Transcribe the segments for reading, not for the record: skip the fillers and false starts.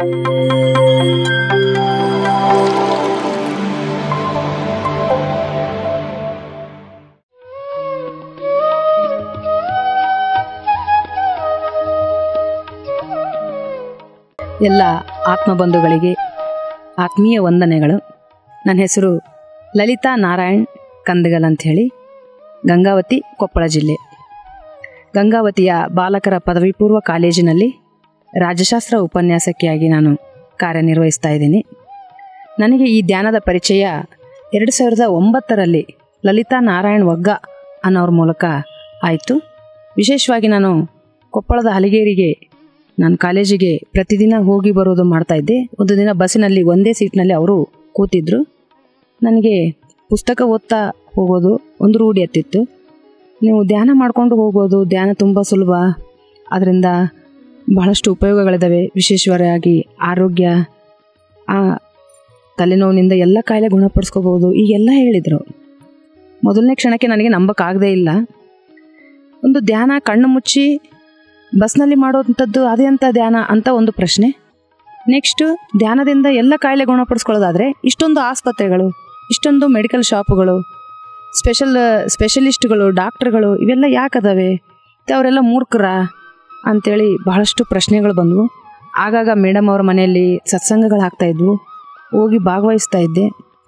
ಎಲ್ಲ ಆತ್ಮಬಂಧುಗಳಿಗೆ ಆತ್ಮೀಯ ವಂದನೆಗಳು. ನನ್ನ ಹೆಸರು ಲಲಿತಾ ನಾರಾಯಣ್ ಕಂದಗಲ್ ಅಂಥೇಳಿ, ಗಂಗಾವತಿ, ಕೊಪ್ಪಳ ಜಿಲ್ಲೆ. ಗಂಗಾವತಿಯ ಬಾಲಕರ ಪದವಿ ಪೂರ್ವ ಕಾಲೇಜಿನಲ್ಲಿ ರಾಜ್ಯಶಾಸ್ತ್ರ ಉಪನ್ಯಾಸಕಿಯಾಗಿ ನಾನು ಕಾರ್ಯನಿರ್ವಹಿಸ್ತಾ ಇದ್ದೀನಿ. ನನಗೆ ಈ ಧ್ಯಾನದ ಪರಿಚಯ 2009ರಲ್ಲಿ ಲಲಿತಾ ನಾರಾಯಣ್ ವಗ್ಗ ಅನ್ನೋರ ಮೂಲಕ ಆಯಿತು. ವಿಶೇಷವಾಗಿ ನಾನು ಕೊಪ್ಪಳದ ಹಲಗೇರಿಗೆ ನಾನು ಕಾಲೇಜಿಗೆ ಪ್ರತಿದಿನ ಹೋಗಿ ಬರೋದು ಮಾಡ್ತಾಯಿದ್ದೆ. ಒಂದು ದಿನ ಬಸ್ಸಿನಲ್ಲಿ ಒಂದೇ ಸೀಟ್ನಲ್ಲಿ ಅವರು ಕೂತಿದ್ರು. ನನಗೆ ಪುಸ್ತಕ ಓದ್ತಾ ಹೋಗೋದು ಒಂದು ರೂಢಿ ಎತ್ತಿತ್ತು. ನೀವು ಧ್ಯಾನ ಮಾಡಿಕೊಂಡು ಹೋಗೋದು, ಧ್ಯಾನ ತುಂಬ ಸುಲಭ, ಅದರಿಂದ ಬಹಳಷ್ಟು ಉಪಯೋಗಗಳಿದ್ದಾವೆ. ವಿಶೇಷವಾಗಿ ಆರೋಗ್ಯ, ತಲೆನೋವಿನಿಂದ ಎಲ್ಲ ಕಾಯಿಲೆ ಗುಣಪಡಿಸ್ಕೋಬೋದು, ಈಗೆಲ್ಲ ಹೇಳಿದರು. ಮೊದಲನೇ ಕ್ಷಣಕ್ಕೆ ನನಗೆ ನಂಬಕ್ಕಾಗದೇ ಇಲ್ಲ. ಒಂದು ಧ್ಯಾನ ಕಣ್ಣು ಮುಚ್ಚಿ ಬಸ್ನಲ್ಲಿ ಮಾಡೋವಂಥದ್ದು ಅದೇ ಅಂತ ಧ್ಯಾನ ಅಂತ ಒಂದು ಪ್ರಶ್ನೆ. ನೆಕ್ಸ್ಟು ಧ್ಯಾನದಿಂದ ಎಲ್ಲ ಕಾಯಿಲೆ ಗುಣಪಡಿಸ್ಕೊಳ್ಳೋದಾದರೆ ಇಷ್ಟೊಂದು ಆಸ್ಪತ್ರೆಗಳು, ಇಷ್ಟೊಂದು ಮೆಡಿಕಲ್ ಶಾಪುಗಳು, ಸ್ಪೆಷಲಿಸ್ಟ್ಗಳು, ಡಾಕ್ಟ್ರುಗಳು ಇವೆಲ್ಲ ಯಾಕದಾವೆ? ಅವರೆಲ್ಲ ಮೂರ್ಖರ ಅಂಥೇಳಿ ಬಹಳಷ್ಟು ಪ್ರಶ್ನೆಗಳು ಬಂದವು. ಆಗಾಗ ಮೇಡಮ್ ಅವ್ರ ಮನೆಯಲ್ಲಿ ಸತ್ಸಂಗಗಳು ಆಗ್ತಾಯಿದ್ವು, ಹೋಗಿ ಭಾಗವಹಿಸ್ತಾ ಇದ್ದೆ.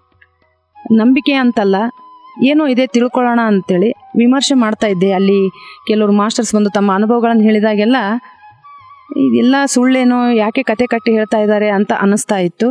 ನಂಬಿಕೆ ಅಂತಲ್ಲ, ಏನೋ ಇದೆ ತಿಳ್ಕೊಳ್ಳೋಣ ಅಂಥೇಳಿ ವಿಮರ್ಶೆ ಮಾಡ್ತಾಯಿದ್ದೆ. ಅಲ್ಲಿ ಕೆಲವರು ಮಾಸ್ಟರ್ಸ್ ಬಂದು ತಮ್ಮ ಅನುಭವಗಳನ್ನು ಹೇಳಿದಾಗೆಲ್ಲ ಇದೆಲ್ಲ ಸುಳ್ಳೇನೋ, ಯಾಕೆ ಕತೆ ಕಟ್ಟಿ ಹೇಳ್ತಾ ಇದ್ದಾರೆ ಅಂತ ಅನ್ನಿಸ್ತಾ ಇತ್ತು.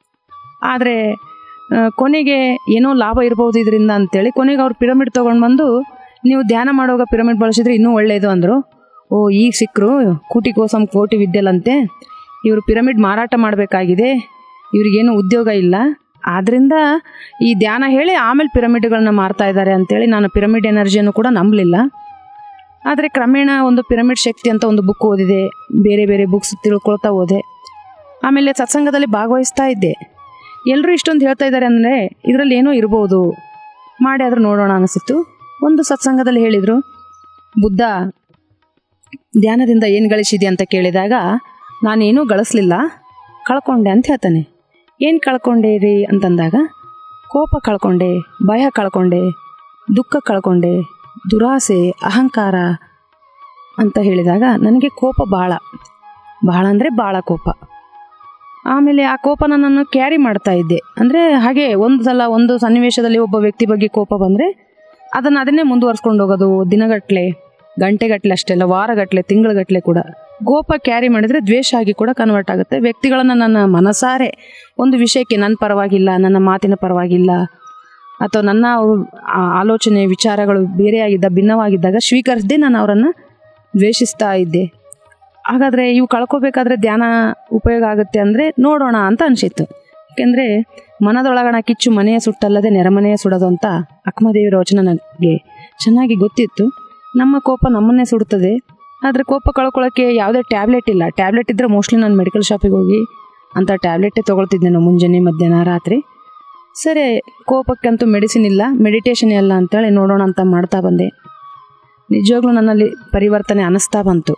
ಆದರೆ ಕೊನೆಗೆ ಏನೋ ಲಾಭ ಇರ್ಬೋದು ಇದರಿಂದ ಅಂಥೇಳಿ ಕೊನೆಗೆ ಅವ್ರು ಪಿರಮಿಡ್ ತೊಗೊಂಡು ಬಂದು, ನೀವು ಧ್ಯಾನ ಮಾಡುವಾಗ ಪಿರಮಿಡ್ ಬಳಸಿದ್ರೆ ಇನ್ನೂ ಒಳ್ಳೆಯದು ಅಂದರು. ಓ, ಈಗ ಸಿಕ್ಕರು ಕೂಟಿ ಕೋಸಂ ಕೋಟಿ ವಿದ್ಯೆಲಂತೆ, ಇವರು ಪಿರಮಿಡ್ ಮಾರಾಟ ಮಾಡಬೇಕಾಗಿದೆ, ಇವ್ರಿಗೇನು ಉದ್ಯೋಗ ಇಲ್ಲ, ಆದ್ದರಿಂದ ಈ ಧ್ಯಾನ ಹೇಳಿ ಆಮೇಲೆ ಪಿರಮಿಡ್ಗಳನ್ನ ಮಾರ್ತಾ ಇದ್ದಾರೆ ಅಂಥೇಳಿ ನಾನು ಪಿರಮಿಡ್ ಎನರ್ಜಿಯನ್ನು ಕೂಡ ನಂಬಲಿಲ್ಲ. ಆದರೆ ಕ್ರಮೇಣ ಒಂದು ಪಿರಮಿಡ್ ಶಕ್ತಿ ಅಂತ ಒಂದು ಬುಕ್ ಓದಿದೆ, ಬೇರೆ ಬೇರೆ ಬುಕ್ಸ್ ತಿಳ್ಕೊಳ್ತಾ ಹೋದೆ. ಆಮೇಲೆ ಸತ್ಸಂಗದಲ್ಲಿ ಭಾಗವಹಿಸ್ತಾ ಇದ್ದೆ. ಎಲ್ಲರೂ ಇಷ್ಟೊಂದು ಹೇಳ್ತಾ ಇದ್ದಾರೆ ಅಂದರೆ ಇದರಲ್ಲಿ ಏನೋ ಇರ್ಬೋದು, ಮಾಡಿ ಆದರೂ ನೋಡೋಣ ಅನಿಸಿತ್ತು. ಒಂದು ಸತ್ಸಂಗದಲ್ಲಿ ಹೇಳಿದರು, ಬುದ್ಧ ಧ್ಯಾನದಿಂದ ಏನು ಗಳಿಸಿದೆ ಅಂತ ಕೇಳಿದಾಗ ನಾನೇನೂ ಗಳಿಸಲಿಲ್ಲ, ಕಳ್ಕೊಂಡೆ ಅಂತ ಹೇಳ್ತಾನೆ. ಏನು ಕಳ್ಕೊಂಡೆ ರೀ ಅಂತಂದಾಗ, ಕೋಪ ಕಳ್ಕೊಂಡೆ, ಭಯ ಕಳ್ಕೊಂಡೆ, ದುಃಖ ಕಳ್ಕೊಂಡೆ, ದುರಾಸೆ, ಅಹಂಕಾರ ಅಂತ ಹೇಳಿದಾಗ ನನಗೆ ಕೋಪ ಭಾಳ ಅಂದರೆ ಭಾಳ ಕೋಪ. ಆಮೇಲೆ ಆ ಕೋಪನ ನಾನು ಕ್ಯಾರಿ ಮಾಡ್ತಾ ಇದ್ದೆ. ಅಂದರೆ ಹಾಗೆ ಒಂದು ಸಲ ಒಂದು ಸನ್ನಿವೇಶದಲ್ಲಿ ಒಬ್ಬ ವ್ಯಕ್ತಿ ಬಗ್ಗೆ ಕೋಪ ಬಂದರೆ ಅದನ್ನೇ ಮುಂದುವರ್ಸ್ಕೊಂಡು ಹೋಗೋದು, ದಿನಗಟ್ಟಲೆ, ಗಂಟೆಗಟ್ಟಲೆ ಅಷ್ಟೇ ಅಲ್ಲ, ವಾರಗಟ್ಟಲೆ, ತಿಂಗಳಗಟ್ಟಲೆ ಕೂಡ. ಕೋಪ ಕ್ಯಾರಿ ಮಾಡಿದರೆ ದ್ವೇಷ ಆಗಿ ಕೂಡ ಕನ್ವರ್ಟ್ ಆಗುತ್ತೆ. ವ್ಯಕ್ತಿಗಳನ್ನು ನನ್ನ ಮನಸಾರೆ ಒಂದು ವಿಷಯಕ್ಕೆ ನನ್ನ ಪರವಾಗಿಲ್ಲ, ನನ್ನ ಮಾತಿನ ಪರವಾಗಿಲ್ಲ, ಅಥವಾ ನನ್ನ ಆಲೋಚನೆ ವಿಚಾರಗಳು ಬೇರೆಯಾಗಿದ್ದ ಭಿನ್ನವಾಗಿದ್ದಾಗ ಸ್ವೀಕರಿಸದೆ ನಾನು ಅವರನ್ನು ದ್ವೇಷಿಸ್ತಾ ಇದ್ದೆ. ಹಾಗಾದರೆ ಇವು ಕಳ್ಕೊಬೇಕಾದ್ರೆ ಧ್ಯಾನ ಉಪಯೋಗ ಆಗುತ್ತೆ ಅಂದರೆ ನೋಡೋಣ ಅಂತ ಅನಿಸಿತ್ತು. ಯಾಕೆಂದರೆ ಮನದೊಳಗಣ ಕಿಚ್ಚು ಮನೆಯ ಸುಟ್ಟಲ್ಲದೆ ನೆರೆಮನೆಯ ಸುಡೋದು ಅಂತ ಅಕ್ಕಮದೇವಿ ವಚನ ನನಗೆ ಚೆನ್ನಾಗಿ ಗೊತ್ತಿತ್ತು. ನಮ್ಮ ಕೋಪ ನಮ್ಮನ್ನೇ ಸುಡುತ್ತದೆ. ಆದರೆ ಕೋಪ ಕಳ್ಕೊಳ್ಳೋಕ್ಕೆ ಯಾವುದೇ ಟ್ಯಾಬ್ಲೆಟ್ ಇಲ್ಲ. ಟ್ಯಾಬ್ಲೆಟ್ ಇದ್ದರೆ ಮೋಸ್ಟ್ಲಿ ನಾನು ಮೆಡಿಕಲ್ ಶಾಪಿಗೆ ಹೋಗಿ ಅಂಥ ಟ್ಯಾಬ್ಲೆಟೇ ತೊಗೊಳ್ತಿದ್ದೆ ನಾನು, ಮುಂಜಾನೆ, ಮಧ್ಯಾಹ್ನ, ರಾತ್ರಿ. ಸರಿ, ಕೋಪಕ್ಕಂತೂ ಮೆಡಿಸಿನ್ ಇಲ್ಲ, ಮೆಡಿಟೇಷನ್ ಇಲ್ಲ ಅಂತೇಳಿ ನೋಡೋಣ ಅಂತ ಮಾಡ್ತಾ ಬಂದೆ. ನಿಜವಾಗ್ಲೂ ನನ್ನಲ್ಲಿ ಪರಿವರ್ತನೆ ಅನ್ನಿಸ್ತಾ ಬಂತು.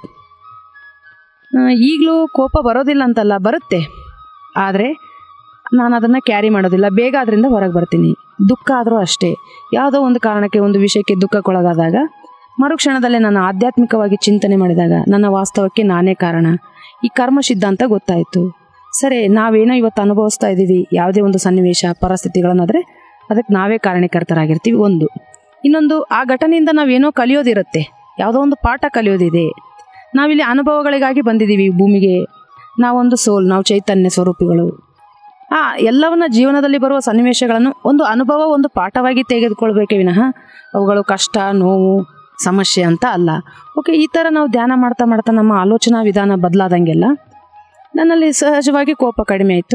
ಈಗಲೂ ಕೋಪ ಬರೋದಿಲ್ಲ ಅಂತಲ್ಲ, ಬರುತ್ತೆ. ಆದರೆ ನಾನು ಅದನ್ನು ಕ್ಯಾರಿ ಮಾಡೋದಿಲ್ಲ, ಬೇಗ ಅದರಿಂದ ಹೊರಗೆ ಬರ್ತೀನಿ. ದುಃಖ ಆದರೂ ಅಷ್ಟೇ, ಯಾವುದೋ ಒಂದು ಕಾರಣಕ್ಕೆ ಒಂದು ವಿಷಯಕ್ಕೆ ದುಃಖಕ್ಕೊಳಗಾದಾಗ ಮರುಕ್ಷಣದಲ್ಲೇ ನಾನು ಆಧ್ಯಾತ್ಮಿಕವಾಗಿ ಚಿಂತನೆ ಮಾಡಿದಾಗ ನನ್ನ ವಾಸ್ತವಕ್ಕೆ ನಾನೇ ಕಾರಣ, ಈ ಕರ್ಮ ಸಿದ್ಧಾಂತ ಗೊತ್ತಾಯಿತು. ಸರಿ, ನಾವೇನೋ ಇವತ್ತು ಅನುಭವಿಸ್ತಾ ಇದ್ದೀವಿ, ಯಾವುದೇ ಒಂದು ಸನ್ನಿವೇಶ ಪರಿಸ್ಥಿತಿಗಳನ್ನಾದರೆ ಅದಕ್ಕೆ ನಾವೇ ಕಾರಣಕರ್ತರಾಗಿರ್ತೀವಿ. ಇನ್ನೊಂದು ಆ ಘಟನೆಯಿಂದ ನಾವೇನೋ ಕಲಿಯೋದಿರುತ್ತೆ, ಯಾವುದೋ ಒಂದು ಪಾಠ ಕಲಿಯೋದಿದೆ. ನಾವಿಲ್ಲಿ ಅನುಭವಗಳಿಗಾಗಿ ಬಂದಿದ್ದೀವಿ ಭೂಮಿಗೆ. ನಾವೊಂದು ಸೋಲ್, ನಾವು ಚೈತನ್ಯ ಸ್ವರೂಪಿಗಳು. ಎಲ್ಲವನ್ನ ಜೀವನದಲ್ಲಿ ಬರುವ ಸನ್ನಿವೇಶಗಳನ್ನು ಒಂದು ಅನುಭವ, ಒಂದು ಪಾಠವಾಗಿ ತೆಗೆದುಕೊಳ್ಬೇಕೇ ವಿನಃ ಅವುಗಳು ಕಷ್ಟ, ನೋವು, ಸಮಸ್ಯೆ ಅಂತ ಅಲ್ಲ. ಓಕೆ, ಈ ಥರ ನಾವು ಧ್ಯಾನ ಮಾಡ್ತಾ ಮಾಡ್ತಾ ನಮ್ಮ ಆಲೋಚನಾ ವಿಧಾನ ಬದಲಾದಂಗೆಲ್ಲ ನನ್ನಲ್ಲಿ ಸಹಜವಾಗಿ ಕೋಪ ಕಡಿಮೆ ಆಯಿತು.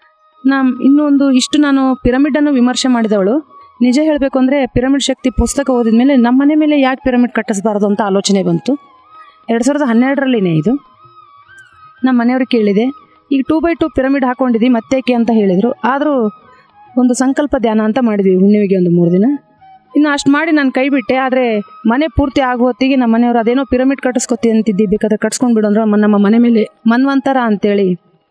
ನಾನು ಪಿರಮಿಡನ್ನು ವಿಮರ್ಶೆ ಮಾಡಿದವಳು. ನಿಜ ಹೇಳಬೇಕು ಅಂದರೆ ಪಿರಮಿಡ್ ಶಕ್ತಿ ಪುಸ್ತಕ ಓದಿದ ಮೇಲೆ ನಮ್ಮ ಮನೆ ಮೇಲೆ ಯಾಕೆ ಪಿರಮಿಡ್ ಕಟ್ಟಿಸಬಾರ್ದು ಅಂತ ಆಲೋಚನೆ ಬಂತು. 2012ರಲ್ಲಿನೇ ಇದು. ನಮ್ಮ ಮನೆಯವ್ರಿಗೆ ಕೇಳಿದೆ, ಈಗ 2x2 ಪಿರಮಿಡ್ ಹಾಕ್ಕೊಂಡಿದ್ವಿ ಮತ್ತೇಕೆ ಅಂತ ಹೇಳಿದರು. ಆದರೂ ಒಂದು ಸಂಕಲ್ಪ ಧ್ಯಾನ ಅಂತ ಮಾಡಿದ್ವಿ ಹುಣ್ಣಿಮೆಗೆ ಒಂದು 3 ದಿನ. ಇನ್ನು ಅಷ್ಟು ಮಾಡಿ ನಾನು ಕೈ ಬಿಟ್ಟೆ. ಆದರೆ ಮನೆ ಪೂರ್ತಿ ಆಗೋ ಹೊತ್ತಿಗೆ ನಮ್ಮ ಮನೆಯವರು ಅದೇನೋ ಪಿರಮಿಡ್ ಕಟ್ಟಿಸ್ಕೊತಿ ಅಂತಿದ್ದಿ, ಬೇಕಾದ್ರೆ ಕಟ್ಸ್ಕೊಂಡು ಬಿಡು ಅಂದ್ರೆ ನಮ್ಮ ಮನೆ ಮೇಲೆ ಮನ್ವಂತರ ಅಂತೇಳಿ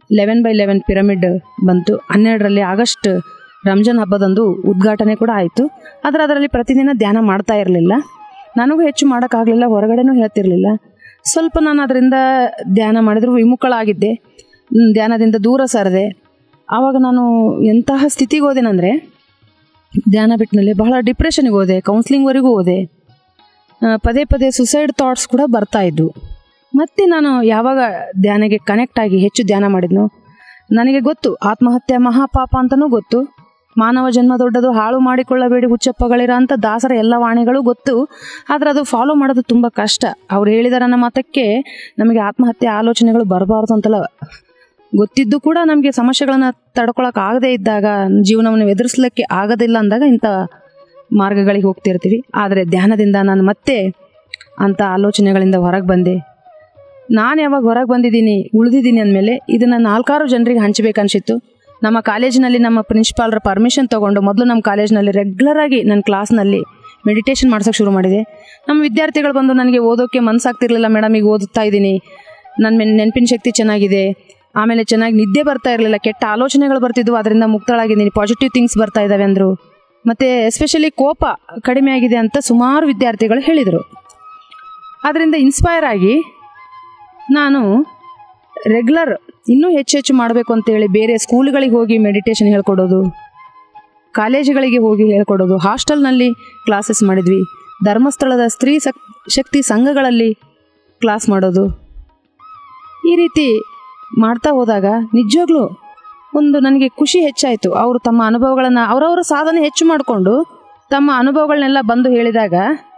11x11 ಪಿರಮಿಡ್ ಬಂತು. 12ರಲ್ಲಿ ಆಗಸ್ಟ್ ರಂಜಾನ್ ಹಬ್ಬದಂದು ಉದ್ಘಾಟನೆ ಕೂಡ ಆಯಿತು. ಆದರೆ ಅದರಲ್ಲಿ ಪ್ರತಿದಿನ ಧ್ಯಾನ ಮಾಡ್ತಾ ಇರಲಿಲ್ಲ. ನನಗೂ ಹೆಚ್ಚು ಮಾಡೋಕ್ಕಾಗಲಿಲ್ಲ, ಹೊರಗಡೆನೂ ಹೇಳ್ತಿರಲಿಲ್ಲ. ಸ್ವಲ್ಪ ನಾನು ಅದರಿಂದ ಧ್ಯಾನ ಮಾಡಿದ್ರು ವಿಮುಖಳಾಗಿದ್ದೆ, ಧ್ಯಾನದಿಂದ ದೂರ ಸರಿದೆ. ಆವಾಗ ನಾನು ಎಂತಹ ಸ್ಥಿತಿಗೆ ಹೋದೆನಂದರೆ, ಧ್ಯಾನ ಬಿಟ್ಟಿನಲ್ಲಿ ಬಹಳ ಡಿಪ್ರೆಷನ್ಗೆ ಹೋದೆ, ಕೌನ್ಸ್ಲಿಂಗ್ವರೆಗೂ ಹೋದೆ. ಪದೇ ಪದೇ ಸುಸೈಡ್ ಥಾಟ್ಸ್ ಕೂಡ ಬರ್ತಾಯಿದ್ವು. ಮತ್ತು ನಾನು ಯಾವಾಗ ಧ್ಯಾನಕ್ಕೆ ಕನೆಕ್ಟ್ ಆಗಿ ಹೆಚ್ಚು ಧ್ಯಾನ ಮಾಡಿದ್ನೋ, ನನಗೆ ಗೊತ್ತು ಆತ್ಮಹತ್ಯೆ ಮಹಾಪಾಪ ಅಂತಲೂ ಗೊತ್ತು. ಮಾನವ ಜನ್ಮ ದೊಡ್ಡದು, ಹಾಳು ಮಾಡಿಕೊಳ್ಳಬೇಡಿ ಹುಚ್ಚಪ್ಪಗಳಿರ ಅಂತ ದಾಸರ ಎಲ್ಲ ವಾಣಿಗಳು ಗೊತ್ತು. ಆದರೆ ಅದು ಫಾಲೋ ಮಾಡೋದು ತುಂಬ ಕಷ್ಟ. ಅವ್ರು ಹೇಳಿದ ನನ್ನ ಮತಕ್ಕೆ ನಮಗೆ ಆತ್ಮಹತ್ಯೆ ಆಲೋಚನೆಗಳು ಬರಬಾರ್ದು ಅಂತಲ್ಲ ಗೊತ್ತಿದ್ದು ಕೂಡ ನಮಗೆ ಸಮಸ್ಯೆಗಳನ್ನು ತಡ್ಕೊಳಕ್ಕಾಗದೇ ಇದ್ದಾಗ, ಜೀವನವನ್ನು ಎದುರಿಸ್ಲಿಕ್ಕೆ ಆಗೋದಿಲ್ಲ ಅಂದಾಗ ಇಂಥ ಮಾರ್ಗಗಳಿಗೆ ಹೋಗ್ತಿರ್ತೀವಿ. ಆದರೆ ಧ್ಯಾನದಿಂದ ನಾನು ಮತ್ತೆ ಅಂಥ ಆಲೋಚನೆಗಳಿಂದ ಹೊರಗೆ ಬಂದೆ. ನಾನು ಯಾವಾಗ ಹೊರಗೆ ಬಂದಿದ್ದೀನಿ, ಉಳಿದಿದ್ದೀನಿ ಅಂದಮೇಲೆ ಇದನ್ನು 4-6 ಜನರಿಗೆ ಹಂಚಬೇಕನ್ಸಿತ್ತು. ನಮ್ಮ ಕಾಲೇಜಿನಲ್ಲಿ ನಮ್ಮ ಪ್ರಿನ್ಸಿಪಾಲ್ರ ಪರ್ಮಿಷನ್ ತೊಗೊಂಡು ಮೊದಲು ನಮ್ಮ ಕಾಲೇಜಿನಲ್ಲಿ ರೆಗ್ಯುಲರಾಗಿ ನನ್ನ ಕ್ಲಾಸ್ನಲ್ಲಿ ಮೆಡಿಟೇಷನ್ ಮಾಡ್ಸೋಕ್ಕೆ ಶುರು ಮಾಡಿದೆ. ನಮ್ಮ ವಿದ್ಯಾರ್ಥಿಗಳು ಬಂದು ನನಗೆ ಓದೋಕ್ಕೆ ಮನಸ್ಸಾಗ್ತಿರ್ಲಿಲ್ಲ ಮೇಡಮ್, ಈಗ ಓದುತ್ತಾ ಇದ್ದೀನಿ, ನನ್ನ ನೆನಪಿನ ಶಕ್ತಿ ಚೆನ್ನಾಗಿದೆ, ಆಮೇಲೆ ಚೆನ್ನಾಗಿ ನಿದ್ದೆ ಬರ್ತಾ ಇರಲಿಲ್ಲ, ಕೆಟ್ಟ ಆಲೋಚನೆಗಳು ಬರ್ತಿದ್ವು, ಅದರಿಂದ ಮುಕ್ತಳಾಗಿದ್ದೀನಿ, ಪಾಸಿಟಿವ್ ಥಿಂಗ್ಸ್ ಬರ್ತಾ ಇದ್ದಾವೆ ಅಂದರು. ಮತ್ತು ಎಸ್ಪೆಷಲಿ ಕೋಪ ಕಡಿಮೆ ಆಗಿದೆ ಅಂತ ಸುಮಾರು ವಿದ್ಯಾರ್ಥಿಗಳು ಹೇಳಿದರು. ಅದರಿಂದ ಇನ್ಸ್ಪೈರ್ ಆಗಿ ನಾನು ರೆಗ್ಯುಲರ್ ಇನ್ನೂ ಹೆಚ್ಚು ಮಾಡಬೇಕು ಅಂತೇಳಿ ಬೇರೆ ಸ್ಕೂಲ್ಗಳಿಗೆ ಹೋಗಿ ಮೆಡಿಟೇಷನ್ ಹೇಳ್ಕೊಡೋದು, ಕಾಲೇಜುಗಳಿಗೆ ಹೋಗಿ ಹೇಳ್ಕೊಡೋದು, ಹಾಸ್ಟೆಲ್ನಲ್ಲಿ ಕ್ಲಾಸಸ್ ಮಾಡಿದ್ವಿ, ಧರ್ಮಸ್ಥಳದ ಸ್ತ್ರೀ ಶಕ್ತಿ ಸಂಘಗಳಲ್ಲಿ ಕ್ಲಾಸ್ ಮಾಡೋದು. ಈ ರೀತಿ ಮಾಡ್ತಾ ಹೋದಾಗ ನಿಜವಾಗ್ಲೂ ಒಂದು ನನಗೆ ಖುಷಿ ಹೆಚ್ಚಾಯಿತು. ಅವರು ತಮ್ಮ ಅನುಭವಗಳನ್ನು ಅವರವರ ಸಾಧನೆ ಹೆಚ್ಚು ಮಾಡಿಕೊಂಡು ತಮ್ಮ ಅನುಭವಗಳನ್ನೆಲ್ಲ ಬಂದು ಹೇಳಿದಾಗ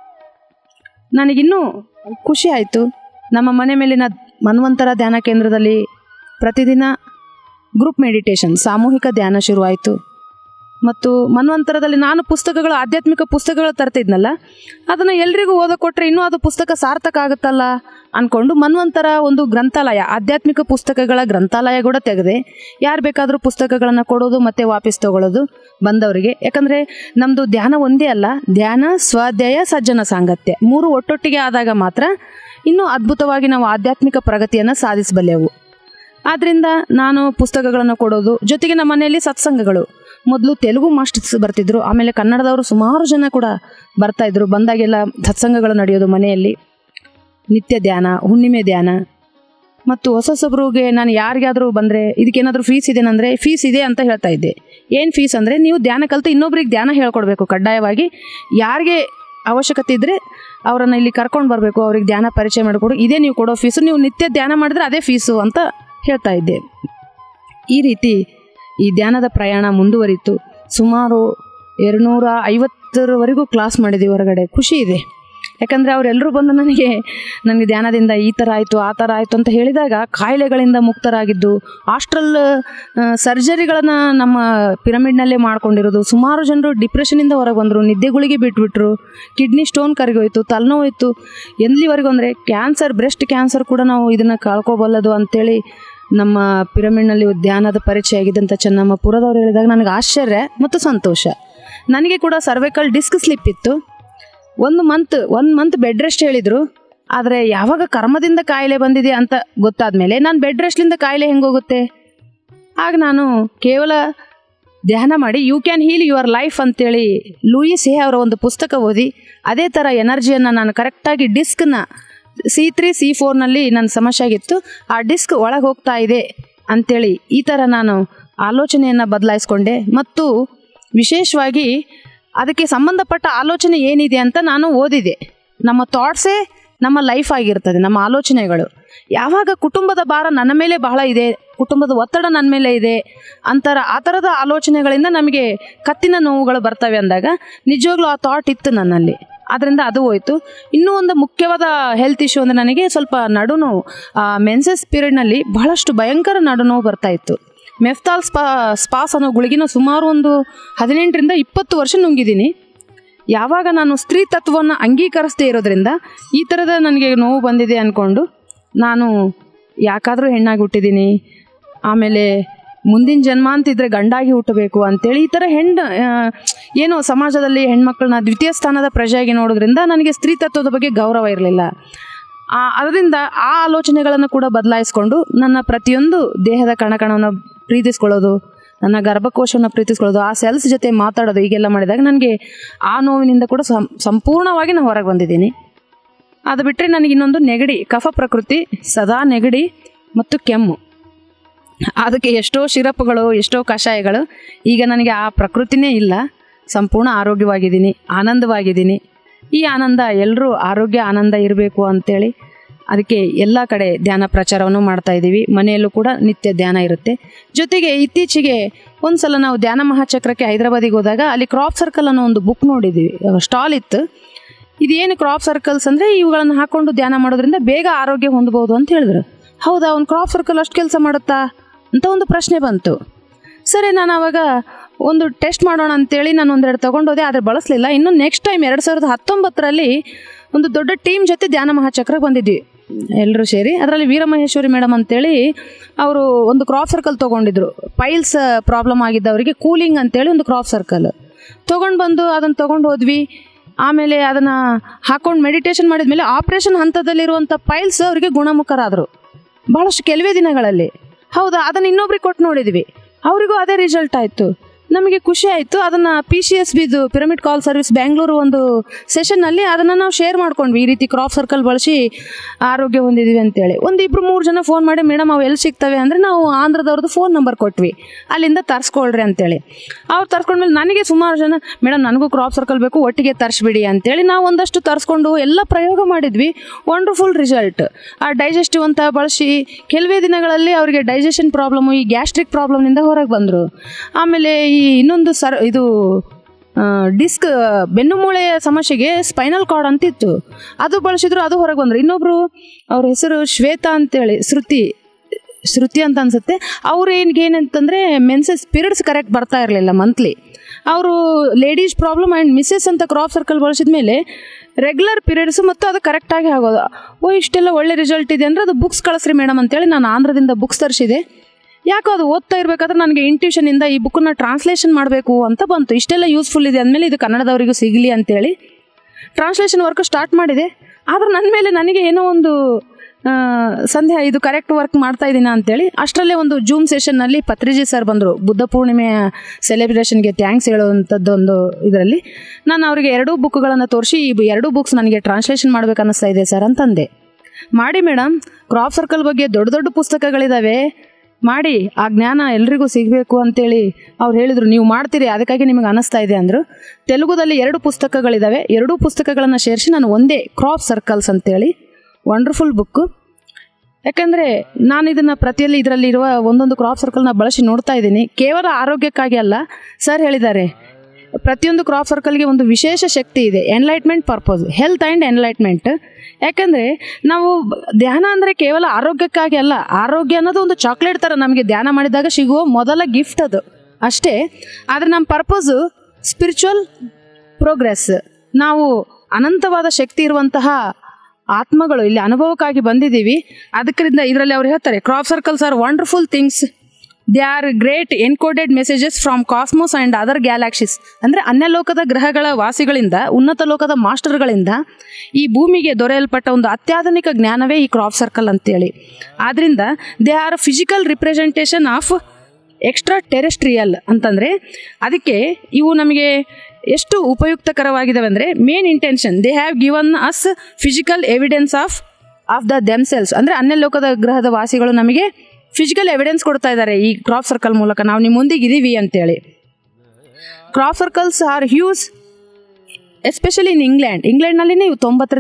ನನಗಿನ್ನೂ ಖುಷಿ ಆಯಿತು. ನಮ್ಮ ಮನೆ ಮೇಲಿನ ಮನ್ವಂತರ ಧ್ಯಾನ ಕೇಂದ್ರದಲ್ಲಿ ಪ್ರತಿದಿನ ಗ್ರೂಪ್ ಮೆಡಿಟೇಷನ್, ಸಾಮೂಹಿಕ ಧ್ಯಾನ ಶುರುವಾಯಿತು. ಮತ್ತು ಮನ್ವಂತರದಲ್ಲಿ ನಾನು ಪುಸ್ತಕಗಳು, ಆಧ್ಯಾತ್ಮಿಕ ಪುಸ್ತಕಗಳು ತರ್ತಿದ್ನಲ್ಲ, ಅದನ್ನು ಎಲ್ರಿಗೂ ಓದಕ್ಕೆ ಕೊಟ್ಟರೆ ಇನ್ನೂ ಅದು ಪುಸ್ತಕ ಸಾರ್ಥಕ ಆಗುತ್ತಲ್ಲ ಅಂದ್ಕೊಂಡು ಮನ್ವಂತರ ಒಂದು ಗ್ರಂಥಾಲಯ, ಆಧ್ಯಾತ್ಮಿಕ ಪುಸ್ತಕಗಳ ಗ್ರಂಥಾಲಯ ಕೂಡ ತೆಗೆದೆ. ಯಾರು ಬೇಕಾದರೂ ಪುಸ್ತಕಗಳನ್ನು ಕೊಡೋದು ಮತ್ತು ವಾಪಸ್ ತೊಗೊಳ್ಳೋದು ಬಂದವರಿಗೆ. ಯಾಕಂದರೆ ನಮ್ಮದು ಧ್ಯಾನ ಒಂದೇ ಅಲ್ಲ, ಧ್ಯಾನ, ಸ್ವಾಧ್ಯಾಯ, ಸಜ್ಜನ ಸಾಂಗತ್ಯ 3 ಒಟ್ಟೊಟ್ಟಿಗೆ ಆದಾಗ ಮಾತ್ರ ಇನ್ನೂ ಅದ್ಭುತವಾಗಿ ನಾವು ಆಧ್ಯಾತ್ಮಿಕ ಪ್ರಗತಿಯನ್ನು ಸಾಧಿಸಬಲ್ಲೆವು. ಆದ್ದರಿಂದ ನಾನು ಪುಸ್ತಕಗಳನ್ನು ಕೊಡೋದು, ಜೊತೆಗೆ ನಮ್ಮ ಮನೆಯಲ್ಲಿ ಸತ್ಸಂಗಗಳು, ಮೊದಲು ತೆಲುಗು ಮಾಸ್ಟರ್ಸ್ ಬರ್ತಿದ್ರು, ಆಮೇಲೆ ಕನ್ನಡದವರು ಸುಮಾರು ಜನ ಕೂಡ ಬರ್ತಾಯಿದ್ರು. ಬಂದಾಗೆಲ್ಲ ಸತ್ಸಂಗಗಳು ನಡೆಯೋದು ಮನೆಯಲ್ಲಿ, ನಿತ್ಯ ಧ್ಯಾನ, ಹುಣ್ಣಿಮೆ ಧ್ಯಾನ. ಮತ್ತು ಹೊಸೊಬ್ಬರಿಗೆ ನಾನು ಯಾರಿಗಾದರೂ ಬಂದರೆ ಇದಕ್ಕೇನಾದರೂ ಫೀಸ್ ಇದೆನಂದರೆ ಫೀಸ್ ಇದೆ ಅಂತ ಹೇಳ್ತಾ ಇದ್ದೆ. ಏನು ಫೀಸ್ ಅಂದರೆ, ನೀವು ಧ್ಯಾನ ಕಲಿತು ಇನ್ನೊಬ್ರಿಗೆ ಧ್ಯಾನ ಹೇಳ್ಕೊಡ್ಬೇಕು ಕಡ್ಡಾಯವಾಗಿ. ಯಾರಿಗೆ ಅವಶ್ಯಕತೆ ಇದ್ದರೆ ಅವರನ್ನು ಇಲ್ಲಿ ಕರ್ಕೊಂಡು ಬರಬೇಕು, ಅವ್ರಿಗೆ ಧ್ಯಾನ ಪರಿಚಯ ಮಾಡಿಕೊಡು, ಇದೇ ನೀವು ಕೊಡೋ ಫೀಸು, ನೀವು ನಿತ್ಯ ಧ್ಯಾನ ಮಾಡಿದ್ರೆ ಅದೇ ಫೀಸು ಅಂತ ಹೇಳ್ತಾ ಇದ್ದೆ. ಈ ರೀತಿ ಈ ಧ್ಯಾನದ ಪ್ರಯಾಣ ಮುಂದುವರಿತು. ಸುಮಾರು 250ವರೆಗೂ ಕ್ಲಾಸ್ ಮಾಡಿದ್ದೀವಿ ಹೊರಗಡೆ. ಖುಷಿ ಇದೆ, ಯಾಕಂದರೆ ಅವರೆಲ್ಲರೂ ಬಂದು ನನಗೆ ಧ್ಯಾನದಿಂದ ಈ ಥರ ಆಯಿತು, ಆ ಥರ ಆಯಿತು ಅಂತ ಹೇಳಿದಾಗ ಕಾಯಿಲೆಗಳಿಂದ ಮುಕ್ತರಾಗಿದ್ದು, ಹಾಸ್ಟೆಲ್ ಸರ್ಜರಿಗಳನ್ನು ನಮ್ಮ ಪಿರಮಿಡ್ನಲ್ಲೇ ಮಾಡ್ಕೊಂಡಿರೋದು, ಸುಮಾರು ಜನರು ಡಿಪ್ರೆಷನಿಂದ ಹೊರಗೆ ಬಂದರು, ನಿದ್ದೆಗಳಿಗೆ ಬಿಟ್ಬಿಟ್ರು, ಕಿಡ್ನಿ ಸ್ಟೋನ್ ಕರಗೋಯ್ತು, ತಲೆನೋಯ್ತು, ಎಲ್ಲಿವರೆಗೂ ಅಂದರೆ ಕ್ಯಾನ್ಸರ್, ಬ್ರೆಸ್ಟ್ ಕ್ಯಾನ್ಸರ್ ಕೂಡ ನಾವು ಇದನ್ನು ಕಳ್ಕೊಬಲ್ಲದು ಅಂಥೇಳಿ ನಮ್ಮ ಪಿರಮಿಡ್ನಲ್ಲಿ ಧ್ಯಾನದ ಪರಿಚಯ ಆಗಿದ್ದಂಥ ಚೆನ್ನಮ್ಮಪುರದವ್ರು ಹೇಳಿದಾಗ ನನಗೆ ಆಶ್ಚರ್ಯ ಮತ್ತು ಸಂತೋಷ. ನನಗೆ ಕೂಡ ಸರ್ವೈಕಲ್ ಡಿಸ್ಕ್ ಸ್ಲಿಪ್ ಇತ್ತು. 1 ಮಂತ್ ಬೆಡ್ ರೆಸ್ಟ್ ಹೇಳಿದರು. ಆದರೆ ಯಾವಾಗ ಕರ್ಮದಿಂದ ಕಾಯಿಲೆ ಬಂದಿದೆ ಅಂತ ಗೊತ್ತಾದ ಮೇಲೆ ನಾನು ಬೆಡ್ ರೆಸ್ಟ್ಲಿಂದ ಕಾಯಿಲೆ ಹೆಂಗೆ ಹೋಗುತ್ತೆ? ಆಗ ನಾನು ಕೇವಲ ಧ್ಯಾನ ಮಾಡಿ you can heal your life ಅಂತೇಳಿ ಲೂಯಿಸ್ ಹೇ ಅವರ ಒಂದು ಪುಸ್ತಕ ಓದಿ ಅದೇ ಥರ ಎನರ್ಜಿಯನ್ನು ನಾನು ಕರೆಕ್ಟಾಗಿ ಡಿಸ್ಕ್ನ C3 C4ನಲ್ಲಿ ನನ್ನ ಸಮಸ್ಯೆ ಆಗಿತ್ತು, ಆ ಡಿಸ್ಕ್ ಒಳಗೆ ಹೋಗ್ತಾ ಇದೆ ಅಂಥೇಳಿ ಈ ಥರ ನಾನು ಆಲೋಚನೆಯನ್ನು ಬದಲಾಯಿಸ್ಕೊಂಡೆ. ಮತ್ತು ವಿಶೇಷವಾಗಿ ಅದಕ್ಕೆ ಸಂಬಂಧಪಟ್ಟ ಆಲೋಚನೆ ಏನಿದೆ ಅಂತ ನಾನು ಓದಿದೆ. ನಮ್ಮ ಥಾಟ್ಸೇ ನಮ್ಮ ಲೈಫ್ ಆಗಿರ್ತದೆ, ನಮ್ಮ ಆಲೋಚನೆಗಳು. ಯಾವಾಗ ಕುಟುಂಬದ ಭಾರ ನನ್ನ ಮೇಲೆ ಬಹಳ ಇದೆ, ಕುಟುಂಬದ ಒತ್ತಡ ನನ್ನ ಮೇಲೆ ಇದೆ ಆ ಥರದ ಆಲೋಚನೆಗಳಿಂದ ನಮಗೆ ಕತ್ತಿನ ನೋವುಗಳು ಬರ್ತವೆ ಅಂದಾಗ ನಿಜವಾಗ್ಲೂ ಆ ಥಾಟ್ ಇತ್ತು ನನ್ನಲ್ಲಿ. ಅದರಿಂದ ಅದು ಹೋಯಿತು. ಇನ್ನೂ ಒಂದು ಮುಖ್ಯವಾದ ಹೆಲ್ತ್ ಇಶ್ಯೂ ಅಂದರೆ ನನಗೆ ಸ್ವಲ್ಪ ನಡುನೋವು, ಮೆನ್ಸಸ್ ಪೀರಿಯಡ್ನಲ್ಲಿ ಬಹಳಷ್ಟು ಭಯಂಕರ ನಡುನೋವು ಬರ್ತಾಯಿತ್ತು. ಮೆಫ್ತಾಲ್ ಸ್ಪಾಸ್ ಅನ್ನೋ ಗುಳಿಗಿನ ಸುಮಾರು ಒಂದು 18ರಿಂದ 20 ವರ್ಷ ನುಂಗಿದ್ದೀನಿ. ಯಾವಾಗ ನಾನು ಸ್ತ್ರೀ ತತ್ವವನ್ನು ಅಂಗೀಕರಿಸದೇ ಇರೋದ್ರಿಂದ ಈ ಥರದ ನನಗೆ ನೋವು ಬಂದಿದೆ ಅಂದ್ಕೊಂಡು ನಾನು ಯಾಕಾದರೂ ಹೆಣ್ಣಾಗಿ ಹುಟ್ಟಿದ್ದೀನಿ, ಆಮೇಲೆ ಮುಂದಿನ ಜನ್ಮ ಅಂತಿದ್ರೆ ಗಂಡಾಗಿ ಹುಟ್ಟಬೇಕು ಅಂಥೇಳಿ ಈ ಥರ ಏನೋ ಸಮಾಜದಲ್ಲಿ ಹೆಣ್ಮಕ್ಳನ್ನ ದ್ವಿತೀಯ ಸ್ಥಾನದ ಪ್ರಜೆಯಾಗಿ ನೋಡೋದ್ರಿಂದ ನನಗೆ ಸ್ತ್ರೀ ತತ್ವದ ಬಗ್ಗೆ ಗೌರವ ಇರಲಿಲ್ಲ. ಅದರಿಂದ ಆ ಆಲೋಚನೆಗಳನ್ನು ಕೂಡ ಬದಲಾಯಿಸ್ಕೊಂಡು ನನ್ನ ಪ್ರತಿಯೊಂದು ದೇಹದ ಕಣಕಣವನ್ನು ಪ್ರೀತಿಸ್ಕೊಳ್ಳೋದು, ನನ್ನ ಗರ್ಭಕೋಶವನ್ನು ಪ್ರೀತಿಸ್ಕೊಳ್ಳೋದು, ಆ ಸೆಲ್ಸ್ ಜೊತೆ ಮಾತಾಡೋದು, ಹೀಗೆಲ್ಲ ಮಾಡಿದಾಗ ನನಗೆ ಆ ನೋವಿನಿಂದ ಕೂಡ ಸಂಪೂರ್ಣವಾಗಿ ನಾನು ಹೊರಗೆ ಬಂದಿದ್ದೀನಿ. ಅದು ಬಿಟ್ಟರೆ ನನಗೆ ಇನ್ನೊಂದು ನೆಗಡಿ, ಕಫ ಪ್ರಕೃತಿ, ಸದಾ ನೆಗಡಿ ಮತ್ತು ಕೆಮ್ಮು. ಅದಕ್ಕೆ ಎಷ್ಟೋ ಶಿರಪ್ಗಳು, ಎಷ್ಟೋ ಕಷಾಯಗಳು. ಈಗ ನನಗೆ ಆ ಪ್ರಕೃತಿನೇ ಇಲ್ಲ, ಸಂಪೂರ್ಣ ಆರೋಗ್ಯವಾಗಿದ್ದೀನಿ, ಆನಂದವಾಗಿದ್ದೀನಿ. ಈ ಆನಂದ ಎಲ್ಲರೂ ಆರೋಗ್ಯ ಆನಂದ ಇರಬೇಕು ಅಂಥೇಳಿ ಅದಕ್ಕೆ ಎಲ್ಲ ಕಡೆ ಧ್ಯಾನ ಪ್ರಚಾರವನ್ನು ಮಾಡ್ತಾಯಿದ್ದೀವಿ. ಮನೆಯಲ್ಲೂ ಕೂಡ ನಿತ್ಯ ಧ್ಯಾನ ಇರುತ್ತೆ. ಜೊತೆಗೆ ಇತ್ತೀಚೆಗೆ ಒಂದು ಸಲ ನಾವು ಧ್ಯಾನ ಮಹಾಚಕ್ರಕ್ಕೆ ಹೈದರಾಬಾದಿಗೆ ಹೋದಾಗ ಅಲ್ಲಿ ಕ್ರಾಪ್ ಸರ್ಕಲ್ ಅನ್ನೋ ಒಂದು ಬುಕ್ ನೋಡಿದ್ದೀವಿ, ಸ್ಟಾಲ್ ಇತ್ತು. ಇದೇನು ಕ್ರಾಪ್ ಸರ್ಕಲ್ಸ್ ಅಂದರೆ ಇವುಗಳನ್ನು ಹಾಕ್ಕೊಂಡು ಧ್ಯಾನ ಮಾಡೋದ್ರಿಂದ ಬೇಗ ಆರೋಗ್ಯ ಹೊಂದ್ಬೋದು ಅಂತ ಹೇಳಿದ್ರು. ಹೌದಾ, ಒಂದು ಕ್ರಾಪ್ ಸರ್ಕಲ್ ಅಷ್ಟು ಕೆಲಸ ಮಾಡುತ್ತಾ ಅಂತ ಒಂದು ಪ್ರಶ್ನೆ ಬಂತು. ಸರಿ, ನಾನು ಆವಾಗ ಒಂದು ಟೆಸ್ಟ್ ಮಾಡೋಣ ಅಂತೇಳಿ ನಾನು ಒಂದೆರಡು ತೊಗೊಂಡೋದೆ, ಆದರೆ ಬಳಸಲಿಲ್ಲ. ಇನ್ನು ನೆಕ್ಸ್ಟ್ ಟೈಮ್ 2019ರಲ್ಲಿ ಒಂದು ದೊಡ್ಡ ಟೀಮ್ ಜೊತೆ ಧ್ಯಾನ ಮಹಾಚಕ್ರಕ್ಕೆ ಬಂದಿದ್ವಿ ಎಲ್ಲರೂ ಸೇರಿ. ಅದರಲ್ಲಿ ವೀರಮಹೇಶ್ವರಿ ಮೇಡಮ್ ಅಂತೇಳಿ ಅವರು ಒಂದು ಕ್ರಾಪ್ ಸರ್ಕಲ್ ತೊಗೊಂಡಿದ್ರು. ಪೈಲ್ಸ್ ಪ್ರಾಬ್ಲಮ್ ಆಗಿದ್ದವರಿಗೆ ಕೂಲಿಂಗ್ ಅಂತೇಳಿ ಒಂದು ಕ್ರಾಪ್ ಸರ್ಕಲ್ ತೊಗೊಂಡು ಬಂದು ಅದನ್ನು ತೊಗೊಂಡು ಹೋದ್ವಿ. ಆಮೇಲೆ ಅದನ್ನು ಹಾಕ್ಕೊಂಡು ಮೆಡಿಟೇಷನ್ ಮಾಡಿದ್ಮೇಲೆ ಆಪ್ರೇಷನ್ ಹಂತದಲ್ಲಿರುವಂಥ ಪೈಲ್ಸ್ ಅವರಿಗೆ ಗುಣಮುಖರಾದರು ಭಾಳಷ್ಟು ಕೆಲವೇ ದಿನಗಳಲ್ಲಿ. ಹೌದಾ, ಅದನ್ನು ಇನ್ನೊಬ್ರಿಗೆ ಕೊಟ್ಟು ನೋಡಿದ್ವಿ, ಅವರಿಗೂ ಅದೇ ರಿಸಲ್ಟ್ ಆಯಿತು. ನಮಗೆ ಖುಷಿ ಆಯಿತು. ಅದನ್ನು PCSBದು ಪಿರಮಿಡ್ ಕಾಲ್ ಸರ್ವಿಸ್ ಬ್ಯಾಂಗ್ಳೂರು ಒಂದು ಸೆಷನ್ನಲ್ಲಿ ಅದನ್ನು ನಾವು ಶೇರ್ ಮಾಡ್ಕೊಂಡ್ವಿ. ಈ ರೀತಿ ಕ್ರಾಪ್ ಸರ್ಕಲ್ ಬಳಸಿ ಆರೋಗ್ಯ ಹೊಂದಿದ್ವಿ ಅಂತೇಳಿ. ಒಂದು 2-3 ಜನ ಫೋನ್ ಮಾಡಿ, ಮೇಡಮ್ ಅವು ಎಲ್ಲಿ ಸಿಗ್ತವೆ ಅಂದರೆ ನಾವು ಆಂಧ್ರದವ್ರದ್ದು ಫೋನ್ ನಂಬರ್ ಕೊಟ್ವಿ, ಅಲ್ಲಿಂದ ತರಿಸ್ಕೊಳ್ರಿ ಅಂತೇಳಿ. ಅವ್ರು ತರಿಸ್ಕೊಂಡ್ಮೇಲೆ ನನಗೆ ಸುಮಾರು ಜನ, ಮೇಡಮ್ ನನಗೂ ಕ್ರಾಪ್ ಸರ್ಕಲ್ ಬೇಕು, ಒಟ್ಟಿಗೆ ತರಿಸ್ಬಿಡಿ ಅಂತೇಳಿ ನಾವು ಒಂದಷ್ಟು ತರಿಸ್ಕೊಂಡು ಎಲ್ಲ ಪ್ರಯೋಗ ಮಾಡಿದ್ವಿ. Wonderful result. ಆ ಡೈಜೆಸ್ಟಿವ್ ಅಂತ ಬಳಸಿ ಕೆಲವೇ ದಿನಗಳಲ್ಲಿ ಅವರಿಗೆ ಡೈಜೆಷನ್ ಪ್ರಾಬ್ಲಮ್ಮು, ಈ ಗ್ಯಾಸ್ಟ್ರಿಕ್ ಪ್ರಾಬ್ಲಮ್ನಿಂದ ಹೊರಗೆ ಬಂದರು. ಆಮೇಲೆ ಈ ಇನ್ನೊಂದು ಇದು ಡಿಸ್ಕ್ ಬೆನ್ನುಮೂಳೆಯ ಸಮಸ್ಯೆಗೆ ಸ್ಪೈನಲ್ ಕಾರ್ಡ್ ಅಂತಿತ್ತು, ಅದು ಬಳಸಿದ್ರು, ಅದು ಹೊರಗೆ ಬಂದರು. ಇನ್ನೊಬ್ಬರು, ಅವ್ರ ಹೆಸರು ಶ್ವೇತಾ ಅಂತೇಳಿ, ಶ್ರುತಿ ಅಂತ ಅನ್ಸುತ್ತೆ. ಅವ್ರು ಏನಂತಂದರೆ ಮೆನ್ಸಸ್ ಪೀರಿಯಡ್ಸ್ ಕರೆಕ್ಟ್ ಬರ್ತಾ ಇರಲಿಲ್ಲ ಮಂತ್ಲಿ. ಅವರು ಲೇಡೀಸ್ ಪ್ರಾಬ್ಲಮ್ ಆ್ಯಂಡ್ ಮಿಸ್ಸಸ್ ಅಂತ ಕ್ರಾಪ್ ಸರ್ಕಲ್ ಬಳಸಿದ ಮೇಲೆ ರೆಗ್ಯುಲರ್ ಪೀರಿಯಡ್ಸು ಮತ್ತು ಅದು ಕರೆಕ್ಟಾಗಿ ಆಗೋದು. ಇಷ್ಟೆಲ್ಲ ಒಳ್ಳೆ ರಿಸಲ್ಟ್ ಇದೆ ಅಂದರೆ ಅದು ಬುಕ್ಸ್ ಕಳಿಸ್ರಿ ಮೇಡಮ್ ಅಂತೇಳಿ ನಾನು ಆಂಧ್ರದಿಂದ ಬುಕ್ಸ್ ತರಿಸಿದೆ. ಯಾಕೋ ಅದು ಓದ್ತಾ ಇರಬೇಕಾದ್ರೆ ನನಗೆ ಇಂಟ್ಯೂಷನಿಂದ ಈ ಬುಕ್ಕನ್ನು ಟ್ರಾನ್ಸ್ಲೇಷನ್ ಮಾಡಬೇಕು ಅಂತ ಬಂತು. ಇಷ್ಟೆಲ್ಲ ಯೂಸ್ಫುಲ್ ಇದೆ ಅಂದಮೇಲೆ ಇದು ಕನ್ನಡದವರಿಗೂ ಸಿಗಲಿ ಅಂತೇಳಿ ಟ್ರಾನ್ಸ್ಲೇಷನ್ ವರ್ಕ್ ಸ್ಟಾರ್ಟ್ ಮಾಡಿದೆ. ಆದರೂ ನನ್ನ ಮೇಲೆ ನನಗೆ ಏನೋ ಒಂದು ಸಂದೇಹ, ಇದು ಕರೆಕ್ಟ್ ವರ್ಕ್ ಮಾಡ್ತಾ ಇದ್ದೀನ ಅಂತೇಳಿ. ಅಷ್ಟರಲ್ಲೇ ಒಂದು ಜೂಮ್ ಸೆಷನ್ನಲ್ಲಿ ಪತ್ರಿಜಿ ಸರ್ ಬಂದರು, ಬುದ್ಧ ಪೂರ್ಣಿಮೆಯ ಸೆಲೆಬ್ರೇಷನ್ಗೆ ಥ್ಯಾಂಕ್ಸ್ ಹೇಳುವಂಥದ್ದೊಂದು ಇದರಲ್ಲಿ. ನಾನು ಅವರಿಗೆ 2 ಬುಕ್ಗಳನ್ನು ತೋರಿಸಿ, ಈ 2 ಬುಕ್ಸ್ ನನಗೆ ಟ್ರಾನ್ಸ್ಲೇಷನ್ ಮಾಡಬೇಕು ಅನ್ನಿಸ್ತಾ ಇದೆ ಸರ್ ಅಂತಂದೆ. ಮಾಡಿ ಮೇಡಮ್, ಕ್ರಾಪ್ ಸರ್ಕಲ್ ಬಗ್ಗೆ ದೊಡ್ಡ ದೊಡ್ಡ ಪುಸ್ತಕಗಳಿದ್ದಾವೆ, ಮಾಡಿ, ಆ ಜ್ಞಾನ ಎಲ್ರಿಗೂ ಸಿಗಬೇಕು ಅಂತೇಳಿ ಅವ್ರು ಹೇಳಿದರು. ನೀವು ಮಾಡ್ತೀರಿ, ಅದಕ್ಕಾಗಿ ನಿಮಗೆ ಅನ್ನಿಸ್ತಾ ಇದೆ ಅಂದರು. ತೆಲುಗುದಲ್ಲಿ 2 ಪುಸ್ತಕಗಳಿದ್ದಾವೆ, 2 ಪುಸ್ತಕಗಳನ್ನು ಸೇರಿಸಿ ನಾನು ಒಂದೇ ಕ್ರಾಪ್ ಸರ್ಕಲ್ಸ್ ಅಂತೇಳಿ ವಂಡರ್ಫುಲ್ ಬುಕ್ಕು. ಯಾಕಂದರೆ ನಾನು ಇದನ್ನು ಪ್ರತಿಯಲ್ಲಿ ಇದರಲ್ಲಿರುವ ಒಂದೊಂದು ಕ್ರಾಪ್ ಸರ್ಕಲ್ನ ಬಳಸಿ ನೋಡ್ತಾ ಇದ್ದೀನಿ. ಕೇವಲ ಆರೋಗ್ಯಕ್ಕಾಗಿ ಅಲ್ಲ, ಸರ್ ಹೇಳಿದ್ದಾರೆ, ಪ್ರತಿಯೊಂದು ಕ್ರಾಪ್ ಸರ್ಕಲ್ಗೆ ಒಂದು ವಿಶೇಷ ಶಕ್ತಿ ಇದೆ, enlightenment purpose, health and enlightenment. ಯಾಕಂದರೆ ನಾವು ಧ್ಯಾನ ಅಂದರೆ ಕೇವಲ ಆರೋಗ್ಯಕ್ಕಾಗಿ ಅಲ್ಲ, ಆರೋಗ್ಯ ಅನ್ನೋದು ಒಂದು ಚಾಕ್ಲೇಟ್ ಥರ ನಮಗೆ ಧ್ಯಾನ ಮಾಡಿದಾಗ ಸಿಗುವ ಮೊದಲ ಗಿಫ್ಟ್ ಅದು ಅಷ್ಟೇ. ಆದರೆ ನಮ್ಮ ಪರ್ಪಸ್ಸು ಸ್ಪಿರಿಚುವಲ್ ಪ್ರೋಗ್ರೆಸ್. ನಾವು ಅನಂತವಾದ ಶಕ್ತಿ ಇರುವಂತಹ ಆತ್ಮಗಳು ಇಲ್ಲಿ ಅನುಭವಕ್ಕಾಗಿ ಬಂದಿದ್ದೀವಿ. ಅದಕ್ಕಿಂತ ಇದರಲ್ಲಿ ಅವ್ರು ಹೇಳ್ತಾರೆ, crop circles are wonderful things, they are great encoded messages from cosmos and other galaxies. ಅಂದರೆ ಅನ್ಯಲೋಕದ ಗ್ರಹಗಳ ವಾಸಿಗಳಿಂದ, ಉನ್ನತ ಲೋಕದ ಮಾಸ್ಟರ್ಗಳಿಂದ ಈ ಭೂಮಿಗೆ ದೊರೆಯಲ್ಪಟ್ಟ ಒಂದು ಅತ್ಯಾಧುನಿಕ ಜ್ಞಾನವೇ ಈ ಕ್ರಾಪ್ ಸರ್ಕಲ್ ಅಂತೇಳಿ. ಆದ್ದರಿಂದ they are physical representation of extraterrestrial ಅಂತಂದರೆ ಅದಕ್ಕೆ ಇವು ನಮಗೆ ಎಷ್ಟು ಉಪಯುಕ್ತಕರವಾಗಿದ್ದಾವೆ ಅಂದರೆ, main intention they have given us physical evidence of the themselves. ಅಂದರೆ ಅನ್ಯಲೋಕದ ಗ್ರಹದ ವಾಸಿಗಳು ನಮಗೆ ಫಿಸಿಕಲ್ ಎವಿಡೆನ್ಸ್ ಕೊಡ್ತಾ ಇದ್ದಾರೆ ಈ ಕ್ರಾಪ್ ಸರ್ಕಲ್ ಮೂಲಕ, ನಾವು ನಿಮ್ಮ ಮುಂದಿಗೆ ಇದ್ದೀವಿ ಅಂತೇಳಿ. Crop circles are huge especially in ಇಂಗ್ಲೆಂಡ್ನಲ್ಲಿ ಇವು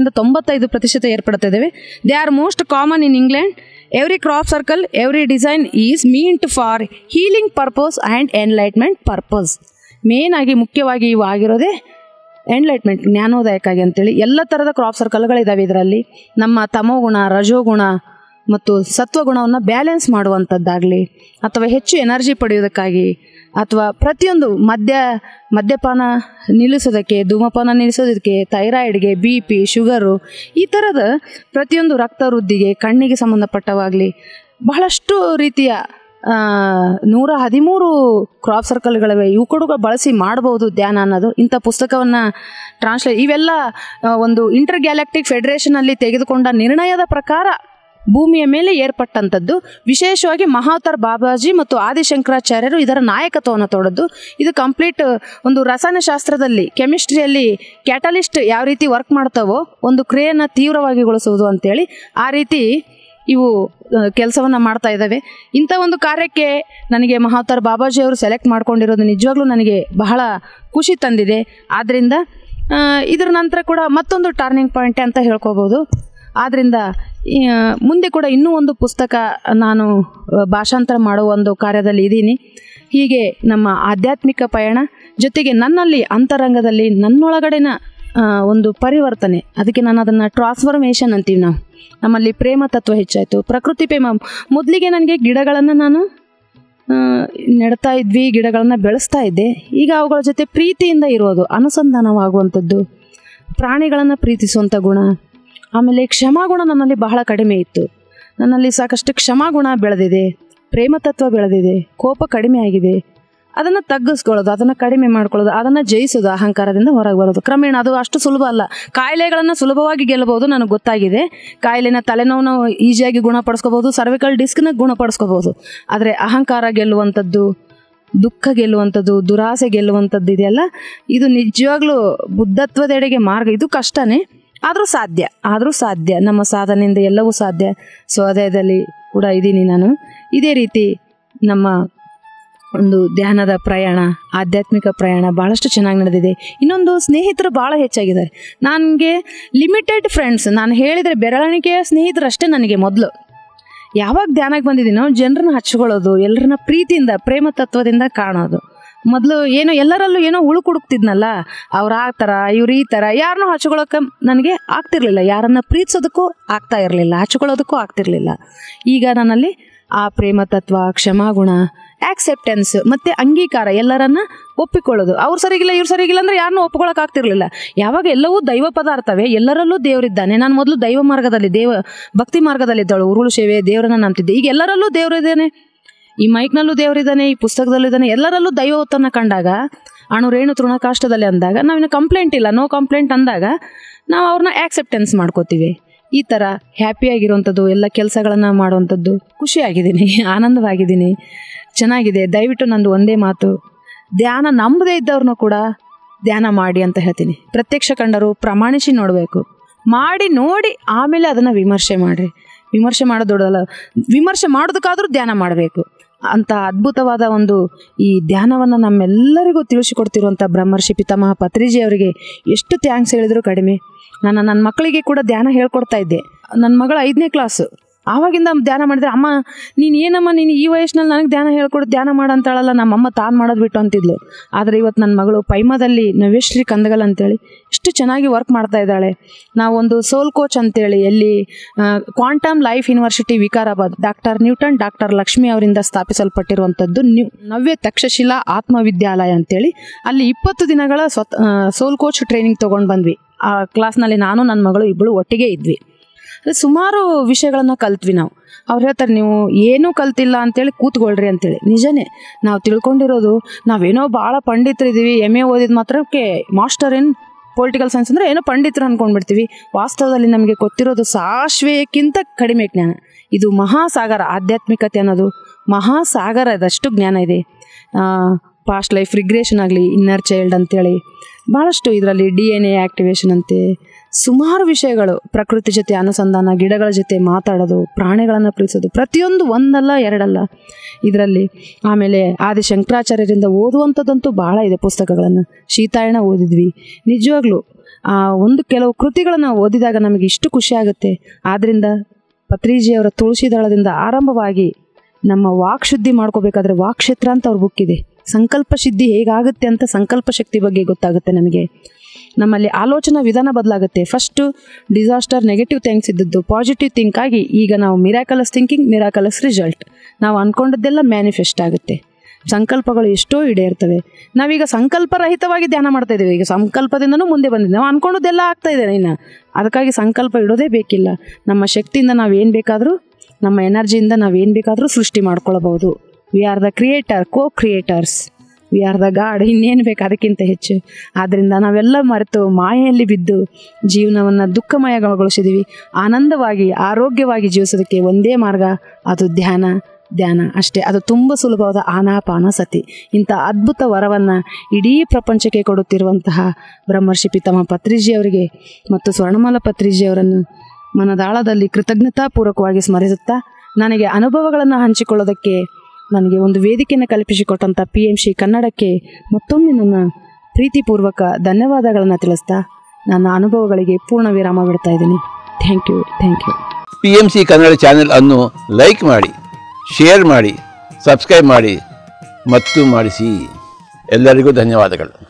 90-95% ಏರ್ಪಡ್ತಿದ್ದಾವೆ. They are most common in England. Every crop circle, every design is meant for healing purpose and enlightenment purpose. ಮೇನಾಗಿ ಮುಖ್ಯವಾಗಿ ಇವು ಆಗಿರೋದೇ ಎನ್ಲೈಟ್ಮೆಂಟ್, ಜ್ಞಾನೋದಯಕ್ಕಾಗಿ ಅಂತೇಳಿ. ಎಲ್ಲ ಥರದ ಕ್ರಾಪ್ ಸರ್ಕಲ್ಗಳಿದ್ದಾವೆ ಇದರಲ್ಲಿ. ನಮ್ಮ ತಮೋಗುಣ, ರಜೋಗುಣ ಮತ್ತು ಸತ್ವಗುಣವನ್ನು ಬ್ಯಾಲೆನ್ಸ್ ಮಾಡುವಂಥದ್ದಾಗಲಿ, ಅಥವಾ ಹೆಚ್ಚು ಎನರ್ಜಿ ಪಡೆಯೋದಕ್ಕಾಗಿ, ಅಥವಾ ಪ್ರತಿಯೊಂದು ಮದ್ಯಪಾನ ನಿಲ್ಲಿಸೋದಕ್ಕೆ, ಧೂಮಪಾನ ನಿಲ್ಲಿಸೋದಕ್ಕೆ, ಥೈರಾಯ್ಡ್ಗೆ, BP, ಶುಗರು, ಈ ಥರದ ಪ್ರತಿಯೊಂದು ರಕ್ತ ವೃದ್ಧಿಗೆ, ಕಣ್ಣಿಗೆ ಸಂಬಂಧಪಟ್ಟವಾಗಲಿ ಬಹಳಷ್ಟು ರೀತಿಯ 113 ಕ್ರಾಪ್ ಸರ್ಕಲ್ಗಳಿವೆ. ಇವು ಕೂಡ ಬಳಸಿ ಮಾಡಬಹುದು ಧ್ಯಾನ ಅನ್ನೋದು. ಇಂಥ ಪುಸ್ತಕವನ್ನು ಇವೆಲ್ಲ ಒಂದು ಇಂಟರ್ ಗ್ಯಾಲಕ್ಟಿಕ್ ಫೆಡರೇಷನಲ್ಲಿ ತೆಗೆದುಕೊಂಡ ನಿರ್ಣಯದ ಪ್ರಕಾರ ಭೂಮಿಯ ಮೇಲೆ ಏರ್ಪಟ್ಟಂಥದ್ದು. ವಿಶೇಷವಾಗಿ ಮಹಾವತಾರ್ ಬಾಬಾಜಿ ಮತ್ತು ಆದಿಶಂಕರಾಚಾರ್ಯರು ಇದರ ನಾಯಕತ್ವವನ್ನು ತೋಡದ್ದು. ಇದು ಕಂಪ್ಲೀಟ್ ಒಂದು ರಸಾಯನಶಾಸ್ತ್ರದಲ್ಲಿ, ಕೆಮಿಸ್ಟ್ರಿಯಲ್ಲಿ ಕ್ಯಾಟಲಿಸ್ಟ್ ಯಾವ ರೀತಿ ವರ್ಕ್ ಮಾಡ್ತಾವೋ ಒಂದು ಕ್ರಿಯೆಯನ್ನು ತೀವ್ರವಾಗಿಗೊಳಿಸುವುದು ಅಂತೇಳಿ ಆ ರೀತಿ ಇವು ಕೆಲಸವನ್ನು ಮಾಡ್ತಾ ಇದ್ದಾವೆ. ಇಂಥ ಒಂದು ಕಾರ್ಯಕ್ಕೆ ನನಗೆ ಮಹಾವತಾರ್ ಬಾಬಾಜಿ ಅವರು ಸೆಲೆಕ್ಟ್ ಮಾಡ್ಕೊಂಡಿರೋದು ನಿಜವಾಗ್ಲೂ ನನಗೆ ಬಹಳ ಖುಷಿ ತಂದಿದೆ. ಆದ್ದರಿಂದ ಇದರ ನಂತರ ಕೂಡ ಮತ್ತೊಂದು ಟರ್ನಿಂಗ್ ಪಾಯಿಂಟ್ ಅಂತ ಹೇಳ್ಕೋಬೋದು. ಆದ್ದರಿಂದ ಮುಂದೆ ಕೂಡ ಇನ್ನೂ ಒಂದು ಪುಸ್ತಕ ನಾನು ಭಾಷಾಂತರ ಮಾಡುವ ಒಂದು ಕಾರ್ಯದಲ್ಲಿ ಇದ್ದೀನಿ. ಹೀಗೆ ನಮ್ಮ ಆಧ್ಯಾತ್ಮಿಕ ಪಯಣ ಜೊತೆಗೆ ನನ್ನಲ್ಲಿ ಅಂತರಂಗದಲ್ಲಿ ನನ್ನೊಳಗಡೆನ ಒಂದು ಪರಿವರ್ತನೆ, ಅದಕ್ಕೆ ನಾನು ಅದನ್ನು ಟ್ರಾನ್ಸ್ಫಾರ್ಮೇಷನ್ ಅಂತೀವಿ ನಾವು. ನಮ್ಮಲ್ಲಿ ಪ್ರೇಮ ತತ್ವ ಹೆಚ್ಚಾಯಿತು, ಪ್ರಕೃತಿ ಪ್ರೇಮ. ಮೊದಲಿಗೆ ನನಗೆ ಗಿಡಗಳನ್ನು ನಾನು ನೆಡ್ತಾ ಇದ್ವಿ, ಗಿಡಗಳನ್ನು ಬೆಳೆಸ್ತಾ ಇದ್ದೆ. ಈಗ ಅವುಗಳ ಜೊತೆ ಪ್ರೀತಿಯಿಂದ ಇರೋದು, ಅನುಸಂಧಾನವಾಗುವಂಥದ್ದು, ಪ್ರಾಣಿಗಳನ್ನು ಪ್ರೀತಿಸುವಂಥ ಗುಣ. ಆಮೇಲೆ ಕ್ಷಮಾಗುಣ ನನ್ನಲ್ಲಿ ಬಹಳ ಕಡಿಮೆ ಇತ್ತು. ನನ್ನಲ್ಲಿ ಸಾಕಷ್ಟು ಕ್ಷಮಾಗುಣ ಬೆಳೆದಿದೆ, ಪ್ರೇಮ ತತ್ವ ಬೆಳೆದಿದೆ, ಕೋಪ ಕಡಿಮೆ ಆಗಿದೆ. ಅದನ್ನು ತಗ್ಗಿಸ್ಕೊಳ್ಳೋದು, ಅದನ್ನು ಕಡಿಮೆ ಮಾಡ್ಕೊಳ್ಳೋದು, ಅದನ್ನು ಜಯಿಸೋದು, ಅಹಂಕಾರದಿಂದ ಹೊರಗೆ ಬರೋದು. ಕ್ರಮೇಣ ಅದು ಅಷ್ಟು ಸುಲಭ ಅಲ್ಲ. ಕಾಯಿಲೆಗಳನ್ನು ಸುಲಭವಾಗಿ ಗೆಲ್ಲಬಹುದು, ನನಗೆ ಗೊತ್ತಾಗಿದೆ. ಕಾಯಿಲೆನ, ತಲೆನೋವನ್ನು ಈಸಿಯಾಗಿ ಗುಣಪಡಿಸ್ಕೋಬೋದು, ಸರ್ವಿಕಲ್ ಡಿಸ್ಕ್ನ ಗುಣಪಡಿಸ್ಕೋಬೋದು. ಆದರೆ ಅಹಂಕಾರ ಗೆಲ್ಲುವಂಥದ್ದು, ದುಃಖ ಗೆಲ್ಲುವಂಥದ್ದು, ದುರಾಸೆ ಗೆಲ್ಲುವಂಥದ್ದು ಇದೆಯಲ್ಲ, ಇದು ನಿಜವಾಗ್ಲೂ ಬುದ್ಧತ್ವದೆಡೆಗೆ ಮಾರ್ಗ. ಇದು ಕಷ್ಟನೇ, ಆದರೂ ಸಾಧ್ಯ. ನಮ್ಮ ಸಾಧನೆಯಿಂದ ಎಲ್ಲವೂ ಸಾಧ್ಯ. ಸ್ವಾಧ್ಯಾಯದಲ್ಲಿ ಕೂಡ ಇದ್ದೀನಿ ನಾನು. ಇದೇ ರೀತಿ ನಮ್ಮ ಒಂದು ಧ್ಯಾನದ ಪ್ರಯಾಣ, ಆಧ್ಯಾತ್ಮಿಕ ಪ್ರಯಾಣ ಭಾಳಷ್ಟು ಚೆನ್ನಾಗಿ ನಡೆದಿದೆ. ಇನ್ನೊಂದು, ಸ್ನೇಹಿತರು ಭಾಳ ಹೆಚ್ಚಾಗಿದ್ದಾರೆ. ನನಗೆ ಲಿಮಿಟೆಡ್ ಫ್ರೆಂಡ್ಸ್, ನಾನು ಹೇಳಿದರೆ ಬೆರಳಿಕೆಯ ಸ್ನೇಹಿತರಷ್ಟೇ ನನಗೆ. ಮೊದಲು ಯಾವಾಗ ಧ್ಯಾನಕ್ಕೆ ಬಂದಿದ್ದೀನೋ ಜನರನ್ನ ಹಚ್ಕೊಳ್ಳೋದು, ಎಲ್ಲರನ್ನ ಪ್ರೀತಿಯಿಂದ, ಪ್ರೇಮ ತತ್ವದಿಂದ ಕಾಣೋದು. ಮೊದಲು ಎಲ್ಲರಲ್ಲೂ ಹುಡುಕ್ತಿದ್ನಲ್ಲ, ಅವ್ರು ಆ ಥರ, ಇವ್ರು ಈ ಥರ, ಯಾರನ್ನೂ ಹಚ್ಕೊಳ್ಳೋಕೆ ನನಗೆ ಆಗ್ತಿರ್ಲಿಲ್ಲ. ಯಾರನ್ನು ಪ್ರೀತಿಸೋದಕ್ಕೂ ಆಗ್ತಾ ಇರಲಿಲ್ಲ, ಹಚ್ಕೊಳ್ಳೋದಕ್ಕೂ ಆಗ್ತಿರ್ಲಿಲ್ಲ. ಈಗ ನನ್ನಲ್ಲಿ ಆ ಪ್ರೇಮ ತತ್ವ, ಕ್ಷಮಾಗುಣ, ಆಕ್ಸೆಪ್ಟೆನ್ಸ್ ಮತ್ತು ಅಂಗೀಕಾರ, ಎಲ್ಲರನ್ನ ಒಪ್ಪಿಕೊಳ್ಳೋದು. ಅವ್ರು ಸರಿಗಿಲ್ಲ, ಇವ್ರು ಸರಿಗಿಲ್ಲ ಅಂದರೆ ಯಾರನ್ನೂ ಒಪ್ಕೊಳ್ಳೋಕೆ ಆಗ್ತಿರ್ಲಿಲ್ಲ. ಯಾವಾಗ ಎಲ್ಲವೂ ದೈವ ಪದಾರ್ಥವೇ, ಎಲ್ಲರಲ್ಲೂ ದೇವರಿದ್ದಾನೆ. ನಾನು ಮೊದಲು ದೈವ ಮಾರ್ಗದಲ್ಲಿ, ಭಕ್ತಿ ಮಾರ್ಗದಲ್ಲಿದ್ದಳು, ಉರುಳು ಸೇವೆ, ದೇವರನ್ನ ನಂಬ್ತಿದ್ದೆ. ಈಗ ಎಲ್ಲರಲ್ಲೂ ದೇವರಿದ್ದಾನೆ, ಈ ಮೈಕ್ನಲ್ಲೂ ದೇವರಿದ್ದಾನೆ, ಈ ಪುಸ್ತಕದಲ್ಲೂ ಇದ್ದಾನೆ. ಎಲ್ಲರಲ್ಲೂ ದೈವತ್ವವನ್ನು ಕಂಡಾಗ, ಅಣುರೇಣು ತೃಣಕಾಷ್ಟದಲ್ಲಿ ಅಂದಾಗ ನಾವಿನ್ನು ಕಂಪ್ಲೇಂಟ್ ಇಲ್ಲ, ನೋ ಕಂಪ್ಲೇಂಟ್ ಅಂದಾಗ ನಾವು ಅವ್ರನ್ನ ಆಕ್ಸೆಪ್ಟೆನ್ಸ್ ಮಾಡ್ಕೋತೀವಿ. ಈ ಥರ ಹ್ಯಾಪಿಯಾಗಿರುವಂಥದ್ದು, ಎಲ್ಲ ಕೆಲಸಗಳನ್ನು ಮಾಡುವಂಥದ್ದು, ಖುಷಿಯಾಗಿದ್ದೀನಿ, ಆನಂದವಾಗಿದ್ದೀನಿ, ಚೆನ್ನಾಗಿದೆ. ದಯವಿಟ್ಟು ನಂದು ಒಂದೇ ಮಾತು, ಧ್ಯಾನ ನಂಬದೇ ಇದ್ದವ್ರನ್ನೂ ಕೂಡ ಧ್ಯಾನ ಮಾಡಿ ಅಂತ ಹೇಳ್ತೀನಿ. ಪ್ರತ್ಯಕ್ಷ ಕಂಡರು ಪ್ರಮಾಣಿಸಿ ನೋಡಬೇಕು, ಮಾಡಿ ನೋಡಿ ಆಮೇಲೆ ಅದನ್ನು ವಿಮರ್ಶೆ ಮಾಡಿರಿ. ವಿಮರ್ಶೆ ಮಾಡೋದು ದೊಡ್ಡದಲ್ಲ, ವಿಮರ್ಶೆ ಮಾಡೋದಕ್ಕಾದರೂ ಧ್ಯಾನ ಮಾಡಬೇಕು. ಅಂಥ ಅದ್ಭುತವಾದ ಒಂದು ಈ ಧ್ಯಾನವನ್ನು ನಮ್ಮೆಲ್ಲರಿಗೂ ತಿಳಿಸಿಕೊಡ್ತಿರುವಂಥ ಬ್ರಹ್ಮರ್ಷಿ ಪಿತಾಮಹ ಪತ್ರಿಜಿ ಅವರಿಗೆ ಎಷ್ಟು ಥ್ಯಾಂಕ್ಸ್ ಹೇಳಿದ್ರು ಕಡಿಮೆ. ನನ್ನ ಮಕ್ಕಳಿಗೆ ಕೂಡ ಧ್ಯಾನ ಹೇಳ್ಕೊಡ್ತಾ ಇದ್ದೆ. ನನ್ನ ಮಗಳು 5ನೇ ಕ್ಲಾಸು, ಆವಾಗಿಂದ ಧ್ಯಾನ ಮಾಡಿದ್ರೆ, ಅಮ್ಮ ನೀನು ಏನಮ್ಮ, ನೀನು ಈ ವಯಸ್ಸಿನಲ್ಲಿ ನನಗೆ ಧ್ಯಾನ ಹೇಳ್ಕೊಡು, ಧ್ಯಾನ ಮಾಡಂತಾಳಲ್ಲ, ನಮ್ಮಮ್ಮ ತಾನು ಮಾಡೋದು ಬಿಟ್ಟು ಅಂತಿದ್ಲು. ಆದರೆ ಇವತ್ತು ನನ್ನ ಮಗಳು ಪೈಮಾದಲ್ಲಿ ನವ್ಯಶ್ರೀ ಕಂದಗಲ್ ಅಂತೇಳಿ ಎಷ್ಟು ಚೆನ್ನಾಗಿ ವರ್ಕ್ ಮಾಡ್ತಾ ಇದ್ದಾಳೆ. ನಾವೊಂದು ಸೋಲ್ ಕೋಚ್ ಅಂತೇಳಿ ಎಲ್ಲಿ quantum life university Vikarabad, doctor Newton, doctor Lakshmi ಅವರಿಂದ ಸ್ಥಾಪಿಸಲ್ಪಟ್ಟಿರುವಂಥದ್ದು ನವ್ಯ ತಕ್ಷಶಿಲಾ ಆತ್ಮವಿದ್ಯಾಲಯ ಅಂತೇಳಿ, ಅಲ್ಲಿ 20 ದಿನಗಳ ಸೋಲ್ ಕೋಚ್ ಟ್ರೈನಿಂಗ್ ತೊಗೊಂಡು ಬಂದ್ವಿ. ಆ ಕ್ಲಾಸ್ನಲ್ಲಿ ನಾನು ನನ್ನ ಮಗಳು ಇಬ್ಬಳು ಒಟ್ಟಿಗೆ ಇದ್ವಿ. ಸುಮಾರು ವಿಷಯಗಳನ್ನು ಕಲ್ತ್ವಿ ನಾವು. ಅವ್ರು ಹೇಳ್ತಾರೆ, ನೀವು ಏನೂ ಕಲ್ತಿಲ್ಲ ಅಂತೇಳಿ ಕೂತ್ಕೊಳ್ರಿ ಅಂತೇಳಿ. ನಿಜನೇ, ನಾವು ತಿಳ್ಕೊಂಡಿರೋದು ನಾವೇನೋ ಭಾಳ ಪಂಡಿತರಿದ್ದೀವಿ, MA ಓದಿದ ಮಾತ್ರಕ್ಕೆ ಮಾಸ್ಟರ್ ಇನ್ ಪೊಲಿಟಿಕಲ್ ಸೈನ್ಸ್ ಅಂದರೆ ಏನೋ ಪಂಡಿತರು ಅಂದ್ಕೊಂಡ್ಬಿಡ್ತೀವಿ. ವಾಸ್ತವದಲ್ಲಿ ನಮಗೆ ಗೊತ್ತಿರೋದು ಸಾಶ್ವೆಯಕ್ಕಿಂತ ಕಡಿಮೆ ಜ್ಞಾನ. ಇದು ಮಹಾಸಾಗರ. ಆಧ್ಯಾತ್ಮಿಕತೆ ಅನ್ನೋದು ಮಹಾಸಾಗರದಷ್ಟು ಜ್ಞಾನ ಇದೆ. ಪಾಸ್ಟ್ ಲೈಫ್ ರಿಗ್ರೆಷನ್ ಆಗಲಿ, ಇನ್ನರ್ ಚೈಲ್ಡ್ ಅಂತೇಳಿ ಭಾಳಷ್ಟು, ಇದರಲ್ಲಿ DNA ಆ್ಯಕ್ಟಿವೇಶನ್ ಅಂತೆ ಸುಮಾರು ವಿಷಯಗಳು, ಪ್ರಕೃತಿ ಜೊತೆ ಅನುಸಂಧಾನ, ಗಿಡಗಳ ಜೊತೆ ಮಾತಾಡೋದು, ಪ್ರಾಣಿಗಳನ್ನು ಪ್ರೀತಿಸೋದು, ಪ್ರತಿಯೊಂದು ಒಂದಲ್ಲ ಎರಡಲ್ಲ ಇದರಲ್ಲಿ. ಆಮೇಲೆ ಆದಿಶಂಕರಾಚಾರ್ಯರಿಂದ ಓದುವಂಥದ್ದಂತೂ ಭಾಳ ಇದೆ ಪುಸ್ತಕಗಳನ್ನು. ಶೀತಾಯಣ ಓದಿದ್ವಿ. ನಿಜವಾಗ್ಲೂ ಕೆಲವು ಕೃತಿಗಳನ್ನು ಓದಿದಾಗ ನಮಗೆ ಇಷ್ಟು ಖುಷಿ ಆಗುತ್ತೆ. ಆದ್ದರಿಂದ ಪತ್ರಿಜಿಯವರ ತುಳಸಿ ದಳದಿಂದ ಆರಂಭವಾಗಿ ನಮ್ಮ ವಾಕ್ ಶುದ್ಧಿ ಮಾಡ್ಕೋಬೇಕಾದ್ರೆ ವಾಕ್ಕ್ಷೇತ್ರ ಅಂತ ಅವ್ರ ಬುಕ್ ಇದೆ. ಸಂಕಲ್ಪ ಸಿದ್ಧಿ ಹೇಗಾಗುತ್ತೆ ಅಂತ ಸಂಕಲ್ಪ ಶಕ್ತಿ ಬಗ್ಗೆ ಗೊತ್ತಾಗುತ್ತೆ ನಮಗೆ. ನಮ್ಮಲ್ಲಿ ಆಲೋಚನಾ ವಿಧಾನ ಬದಲಾಗುತ್ತೆ. ಫಸ್ಟು ಡಿಸಾಸ್ಟರ್, ನೆಗೆಟಿವ್ ಥಿಂಕ್ಸ್ ಇದ್ದದ್ದು ಪಾಸಿಟಿವ್ ಥಿಂಕ್ ಆಗಿ ಈಗ ನಾವು ಮಿರಾಕಲಸ್ ಥಿಂಕಿಂಗ್, ಮಿರಾಕಲಸ್ ರಿಸಲ್ಟ್. ನಾವು ಅಂದ್ಕೊಂಡದ್ದೆಲ್ಲ ಮ್ಯಾನಿಫೆಸ್ಟ್ ಆಗುತ್ತೆ. ಸಂಕಲ್ಪಗಳು ಎಷ್ಟೋ ಈಡೇರ್ತವೆ. ನಾವೀಗ ಸಂಕಲ್ಪರಹಿತವಾಗಿ ಧ್ಯಾನ ಮಾಡ್ತಾ ಇದ್ದೀವಿ. ಈಗ ಸಂಕಲ್ಪದಿಂದನೂ ಮುಂದೆ ಬಂದಿದ್ದೀವಿ. ನಾವು ಅಂದ್ಕೊಂಡದ್ದೆಲ್ಲ ಆಗ್ತಾ ಇದೆ ಇನ್ನು. ಅದಕ್ಕಾಗಿ ಸಂಕಲ್ಪ ಇಡೋದೇ ಬೇಕಿಲ್ಲ. ನಮ್ಮ ಶಕ್ತಿಯಿಂದ ನಾವೇನು ಬೇಕಾದರೂ, ನಮ್ಮ ಎನರ್ಜಿಯಿಂದ ನಾವೇನು ಬೇಕಾದರೂ ಸೃಷ್ಟಿ ಮಾಡ್ಕೊಳ್ಬಹುದು. We are the creator, creators, we are the god. ಇನ್ನೇನು ಬೇಕು ಅದಕ್ಕಿಂತ ಹೆಚ್ಚು. ಆದ್ದರಿಂದ ನಾವೆಲ್ಲ ಮರೆತು ಮಾಯೆಯಲ್ಲಿ ಬಿದ್ದು ಜೀವನವನ್ನು ದುಃಖಮಯಗೊಳಿಸಿದ್ದೀವಿ. ಆನಂದವಾಗಿ ಆರೋಗ್ಯವಾಗಿ ಜೀವಿಸೋದಕ್ಕೆ ಒಂದೇ ಮಾರ್ಗ, ಅದು ಧ್ಯಾನ ಅಷ್ಟೇ. ಅದು ತುಂಬ ಸುಲಭವಾದ ಆನಾಪಾನಸತಿ. ಇಂಥ ಅದ್ಭುತ ವರವನ್ನು ಇಡೀ ಪ್ರಪಂಚಕ್ಕೆ ಕೊಡುತ್ತಿರುವಂತಹ ಬ್ರಹ್ಮರ್ಷಿ ಪಿತಾಮಹ ಪತ್ರಿಜಿಯವರಿಗೆ ಮತ್ತು ಸ್ವರ್ಣಮಾಲ ಪತ್ರಿಜಿಯವರನ್ನು ಮನದಾಳದಲ್ಲಿ ಕೃತಜ್ಞತಾಪೂರ್ವಕವಾಗಿ ಸ್ಮರಿಸುತ್ತಾ, ನನಗೆ ಅನುಭವಗಳನ್ನು ಹಂಚಿಕೊಳ್ಳೋದಕ್ಕೆ ನನಗೆ ಒಂದು ವೇದಿಕೆಯನ್ನು ಕಲ್ಪಿಸಿಕೊಟ್ಟಂಥ PMC ಕನ್ನಡಕ್ಕೆ ಮತ್ತೊಮ್ಮೆ ನನ್ನ ಪ್ರೀತಿಪೂರ್ವಕ ಧನ್ಯವಾದಗಳನ್ನು ತಿಳಿಸ್ತಾ ನನ್ನ ಅನುಭವಗಳಿಗೆ ಪೂರ್ಣ ವಿರಾಮ ಬಿಡ್ತಾ ಇದ್ದೀನಿ. Thank you. PMC Kannada channel ಅನ್ನು ಲೈಕ್ ಮಾಡಿ, ಶೇರ್ ಮಾಡಿ, ಸಬ್ಸ್ಕ್ರೈಬ್ ಮಾಡಿ ಮತ್ತು ಮಾಡಿಸಿ. ಎಲ್ಲರಿಗೂ ಧನ್ಯವಾದಗಳು.